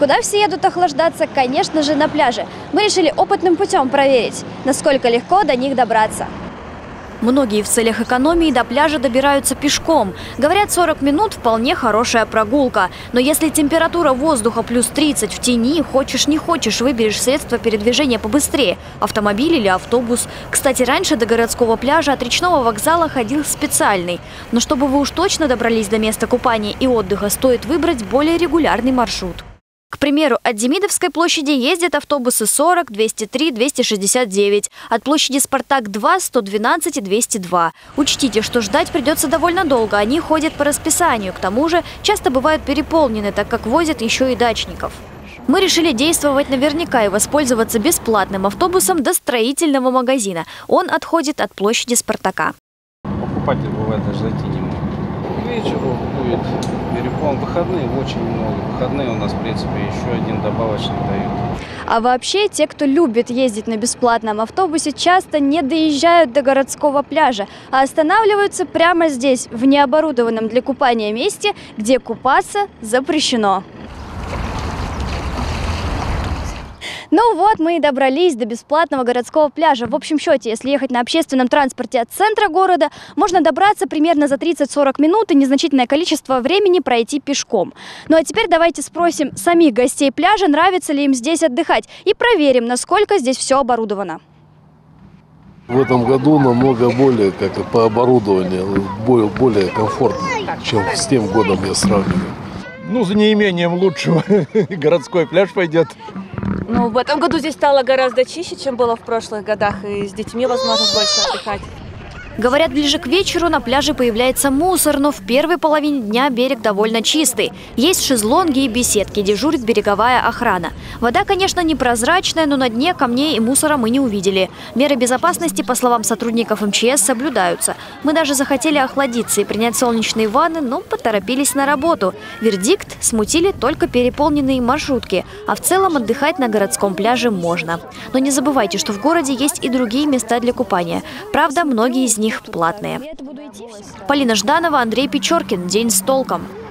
куда все едут охлаждаться? Конечно же, на пляже. Мы решили опытным путем проверить, насколько легко до них добраться. Многие в целях экономии до пляжа добираются пешком. Говорят, 40 минут – вполне хорошая прогулка. Но если температура воздуха плюс 30 в тени, хочешь не хочешь, выберешь средство передвижения побыстрее – автомобиль или автобус. Кстати, раньше до городского пляжа от речного вокзала ходил специальный. Но чтобы вы уж точно добрались до места купания и отдыха, стоит выбрать более регулярный маршрут. К примеру, от Демидовской площади ездят автобусы 40, 203, 269. От площади Спартак-2 – 112 и 202. Учтите, что ждать придется довольно долго. Они ходят по расписанию. К тому же часто бывают переполнены, так как возят еще и дачников. Мы решили действовать наверняка и воспользоваться бесплатным автобусом до строительного магазина. Он отходит от площади Спартака. Покупатель бывает даже зайти не может. К вечеру будет переполн. Выходные очень много. Выходные у нас, в принципе, еще один добавочный дают. А вообще, те, кто любит ездить на бесплатном автобусе, часто не доезжают до городского пляжа, а останавливаются прямо здесь, в необорудованном для купания месте, где купаться запрещено. Ну вот, мы и добрались до бесплатного городского пляжа. В общем счете, если ехать на общественном транспорте от центра города, можно добраться примерно за 30-40 минут и незначительное количество времени пройти пешком. Ну а теперь давайте спросим самих гостей пляжа, нравится ли им здесь отдыхать, и проверим, насколько здесь все оборудовано. В этом году намного более, как и по оборудованию, более комфортно, чем с тем годом я сравниваю. Ну, за неимением лучшего городской пляж пойдет. Ну, в этом году здесь стало гораздо чище, чем было в прошлых годах, и с детьми возможность больше отдыхать. Говорят, ближе к вечеру на пляже появляется мусор, но в первой половине дня берег довольно чистый. Есть шезлонги и беседки, дежурит береговая охрана. Вода, конечно, непрозрачная, но на дне камней и мусора мы не увидели. Меры безопасности, по словам сотрудников МЧС, соблюдаются. Мы даже захотели охладиться и принять солнечные ванны, но поторопились на работу. Вердикт: смутили только переполненные маршрутки, а в целом отдыхать на городском пляже можно. Но не забывайте, что в городе есть и другие места для купания. Правда, многие из них платные. Полина Жданова, Андрей Печоркин. День с толком.